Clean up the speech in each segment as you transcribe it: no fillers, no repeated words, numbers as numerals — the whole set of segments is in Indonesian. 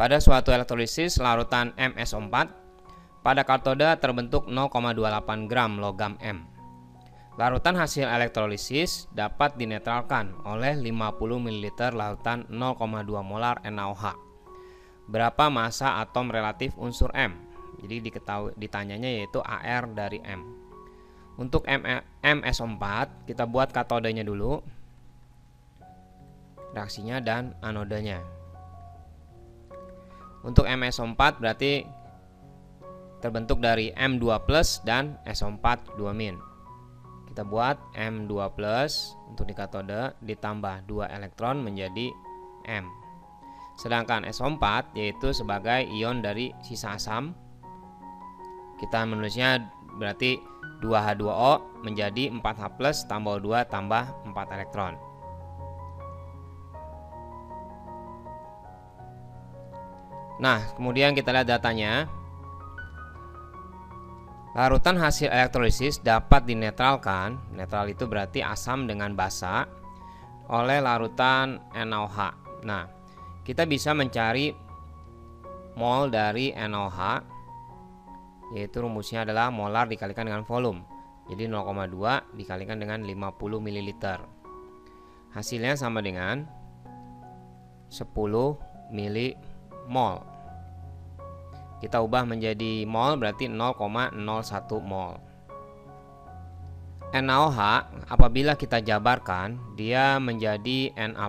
Pada suatu elektrolisis larutan MsO4, pada katoda terbentuk 0,28 gram logam M. Larutan hasil elektrolisis dapat dinetralkan oleh 50 ml larutan 0,2 molar NaOH. Berapa massa atom relatif unsur M? Jadi ditanyanya yaitu AR dari M. Untuk MsO4 kita buat katodanya dulu, reaksinya dan anodanya. Untuk MsO4 berarti terbentuk dari M2+ dan SO4 2-. Kita buat M2+ untuk di katode ditambah 2 elektron menjadi M. Sedangkan SO4 yaitu sebagai ion dari sisa asam. Kita menulisnya berarti 2H2O menjadi 4H+ tambah 2 tambah 4 elektron. Nah, kemudian kita lihat datanya. Larutan hasil elektrolisis dapat dinetralkan, netral itu berarti asam dengan basa, oleh larutan NaOH. Nah, kita bisa mencari mol dari NaOH, yaitu rumusnya adalah molar dikalikan dengan volume. Jadi 0,2 dikalikan dengan 50 ml. Hasilnya sama dengan 10 mmol. Kita ubah menjadi mol berarti 0,01 mol. NaOH apabila kita jabarkan dia menjadi Na+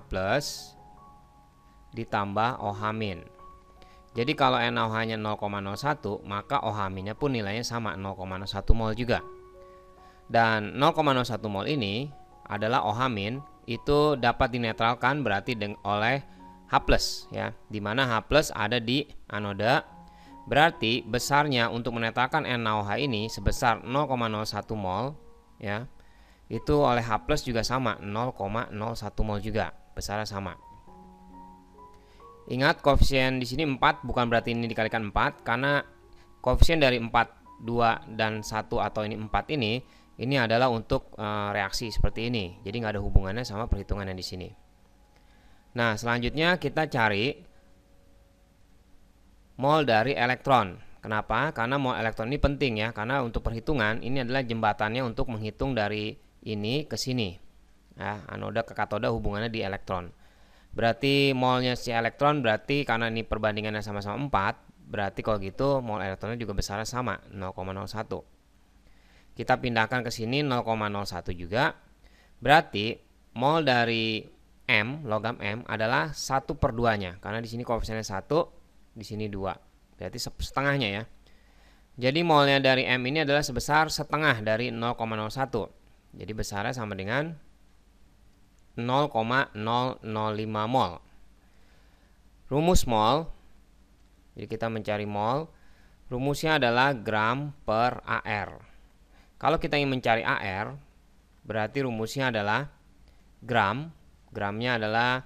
ditambah OH-. Jadi kalau NaOH-nya 0,01 maka OH-nya pun nilainya sama 0,01 mol juga. Dan 0,01 mol ini adalah OH- itu dapat dinetralkan berarti oleh H+ ya, dimana H+ ada di anoda. Berarti besarnya untuk menetralkan NaOH ini sebesar 0,01 mol ya. Itu oleh H+ juga sama 0,01 mol juga, besarnya sama. Ingat koefisien di sini 4 bukan berarti ini dikalikan 4 karena koefisien dari 4, 2 dan 1 atau ini 4 ini adalah untuk reaksi seperti ini. Jadi nggak ada hubungannya sama perhitungannya di sini. Nah, selanjutnya kita cari mol dari elektron. Kenapa? Karena mol elektron ini penting ya, karena untuk perhitungan ini adalah jembatannya untuk menghitung dari ini ke sini. Ya, anoda ke katoda hubungannya di elektron. Berarti molnya si elektron berarti karena ini perbandingannya sama-sama 4, berarti kalau gitu mol elektronnya juga besarnya sama 0,01. Kita pindahkan ke sini 0,01 juga. Berarti mol dari M, logam M adalah 1/2-nya karena di sini koefisiennya 1, di sini 2, berarti setengahnya ya. Jadi molnya dari M ini adalah sebesar setengah dari 0,01. Jadi besarnya sama dengan 0,005 mol. Rumus mol, jadi kita mencari mol, rumusnya adalah gram per AR. Kalau kita ingin mencari AR, berarti rumusnya adalah gramnya adalah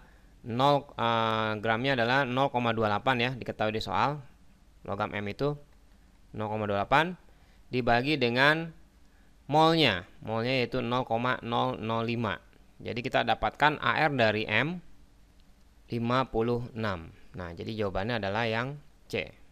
0,28 ya, diketahui di soal. Logam M itu 0,28 dibagi dengan molnya yaitu 0,005. Jadi kita dapatkan AR dari M 56. Nah, jadi jawabannya adalah yang C.